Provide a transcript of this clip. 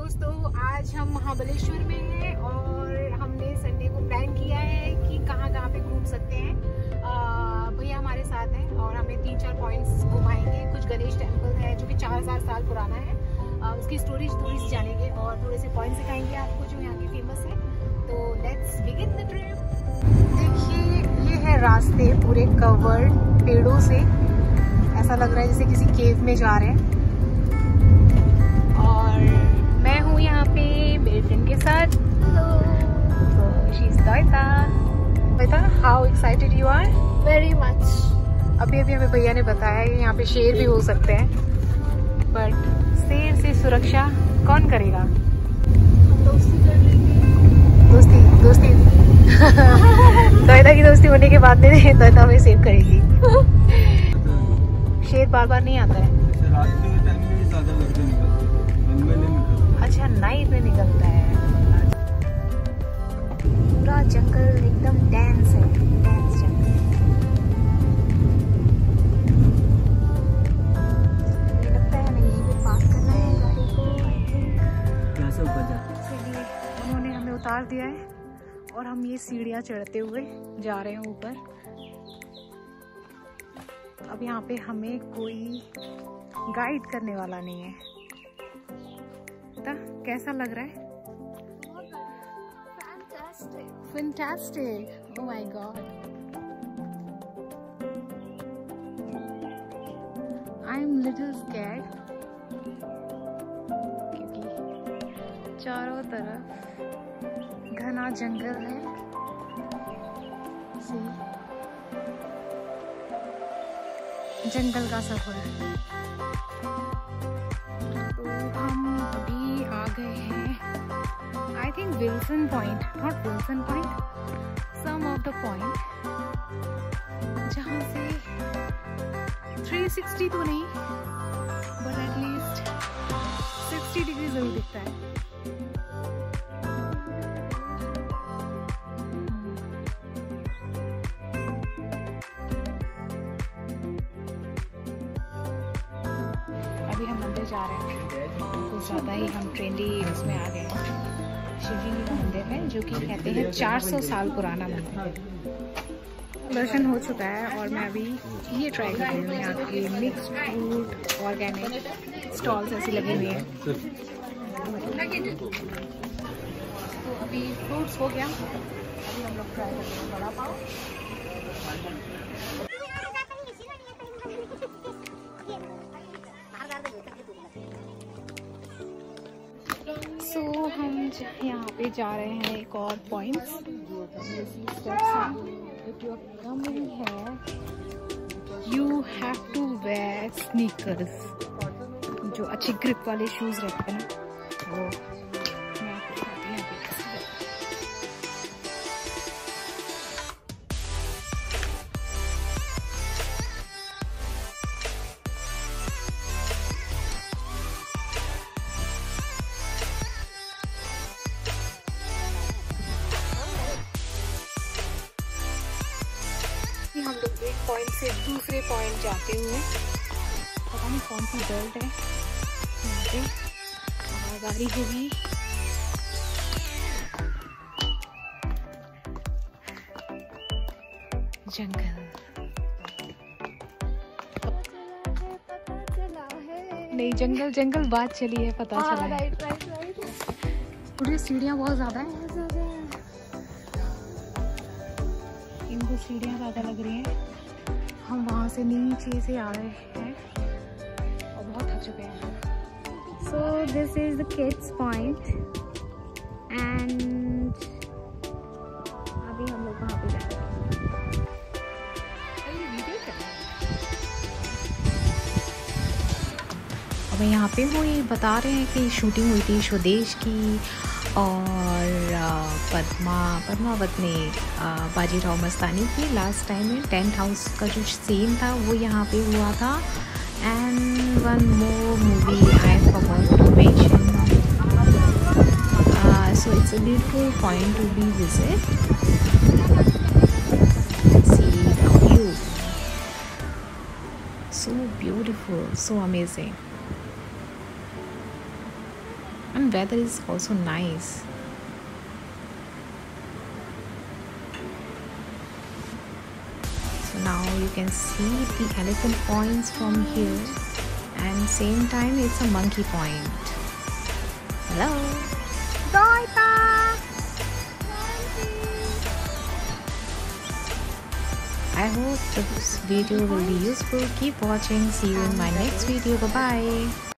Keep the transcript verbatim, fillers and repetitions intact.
दोस्तों, आज हम महाबलेश्वर में हैं और हमने संडे को प्लान किया है कि कहाँ कहाँ पे घूम सकते हैं। भैया हमारे साथ हैं और हमें तीन चार पॉइंट्स घुमाएंगे। कुछ गणेश टेम्पल है जो कि चार हजार साल पुराना है, आ, उसकी स्टोरीज थोड़ी सी जानेंगे और थोड़े से पॉइंट्स दिखाएंगे आपको जो यहाँ के फेमस है। तो लेट्स बिगिन द ट्रिप। देखिए, ये है रास्ते पूरे कवर्ड पेड़ों से, ऐसा लग रहा है जैसे किसी केव में जा रहे हैं। और मैं हूँ यहाँ पे मेरे फ्रेंड के साथ। तो she is Dvaita. Dvaita, how excited you are? Very much. अभी अभी हमें भैया ने बताया कि यहाँ पे शेर भी हो सकते हैं, बट शेर से सुरक्षा कौन करेगा? दोस्ती कर लेंगे। दोस्ती दोस्ती द्वैता की दोस्ती होने के बाद में द्वैता हमें सेव करेगी। शेर बार बार नहीं आता है। रात के टाइम में भी ज्यादा लड़के निकलते हैं, दिन में नहीं निकलते। अच्छा, नाइट में निकलता है। पूरा जंगल एकदम डेंस है, डेंस जंगल। मुझे लगता है हमें यहीं पे पार्क करना है गाड़ी को। आई थिंक यहाँ से ऊपर जा। इसलिए उन्होंने हमें उतार दिया है और हम ये सीढ़ियाँ चढ़ते हुए जा रहे हैं ऊपर। अब यहाँ पे हमें कोई गाइड करने वाला नहीं है। ता, कैसा लग रहा है? Fantastic. Fantastic. Oh my god. I'm little scared क्योंकि चारों तरफ घना जंगल है। See? जंगल का सफर। तो हम अभी आ गए हैं I think Wilson point, not Wilson point, some of the point जहाँ से थ्री सिक्सटी तो नहीं बट एटलीस्ट सिक्सटी डिग्री जरूर दिखता है। अभी हम मंदिर जा रहे हैं, कुछ ज़्यादा ही हम ट्रेंडी उसमें आ गए हैं। शिवजी जी का मंदिर है जो कि कहते हैं चार सौ साल पुराना मंदिर है। दर्शन हो चुका है और मैं अभी ये ट्राई कर रही हूँ। यहाँ के मिक्स्ड फ्रूट ऑर्गेनिक स्टॉल्स ऐसे लगे हुए हैं। तो अभी फ्रूट्स हो गया, अभी हम लोग ट्राई करते हैं वड़ा पाव। सो so, हम यहाँ पे जा रहे हैं एक और points. If you are coming here, you have to wear sneakers, जो अच्छी ग्रिप वाले शूज रहते हैं ना वो। मैं आपको दिखाती हूँ अभी कैसे रहते हैं। हम लोग एक पॉइंट से दूसरे पॉइंट जाते हुए, पता नहीं कौन सी बेल्ट है यहाँ पे, आवाज आ रही होगी। जंगल नहीं, जंगल जंगल बात चली है, पता चला है। Right right right. पूरी सीढ़ियाँ बहुत ज्यादा है, इनको सीढ़ियाँ ज़्यादा लग रही हैं। हम वहाँ से नीचे से आ रहे हैं और बहुत थक चुके हैं। So this is the kids point and अभी हम लोग वहाँ पे जाएंगे। अब यहाँ पे वो ये बता रहे हैं कि शूटिंग हुई थी स्वदेश की और पद्मा पद्मावत ने बाजीराव मस्तानी की लास्ट टाइम में टेंट हाउस का जो सीन था वो यहाँ पे हुआ था। And one more movie I forgot to mention, so it's a beautiful point to be visit. See the view, so beautiful, so amazing. and weather is also nice. So now you can see the elephant points from here, and same time it's a monkey point. Hello. I hope this video will be useful. Keep watching. See you in my next video. Bye bye.